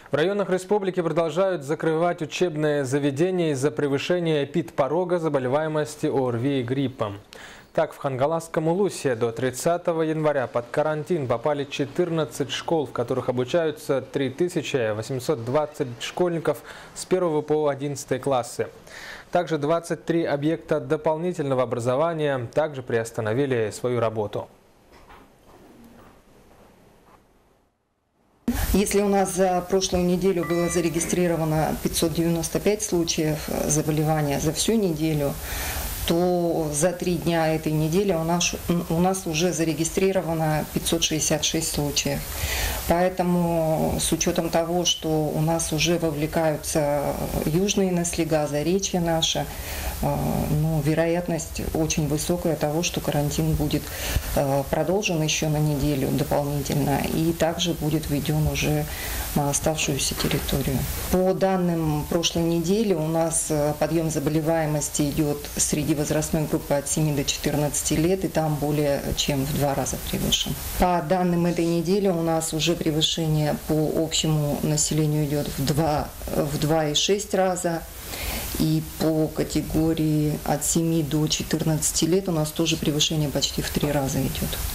В районах республики продолжают закрывать учебные заведения из-за превышения эпидпорога заболеваемости ОРВИ и гриппом. Так, в Хангаласском Улусе до 30 января под карантин попали 14 школ, в которых обучаются 3820 школьников с 1 по 11 классы. Также 23 объекта дополнительного образования также приостановили свою работу. Если у нас за прошлую неделю было зарегистрировано 595 случаев заболевания за всю неделю, то за 3 дня этой недели у нас уже зарегистрировано 566 случаев. Поэтому с учетом того, что у нас уже вовлекаются южные наслега, заречье наше, вероятность очень высокая того, что карантин будет продолжен еще на неделю дополнительно и также будет введен уже на оставшуюся территорию. По данным прошлой недели у нас подъем заболеваемости идет среди возрастной группы от 7 до 14 лет, и там более чем в 2 раза превышен. По данным этой недели у нас уже превышение по общему населению идет в 2,6 раза. И по категории от 7 до 14 лет у нас тоже превышение почти в 3 раза идет.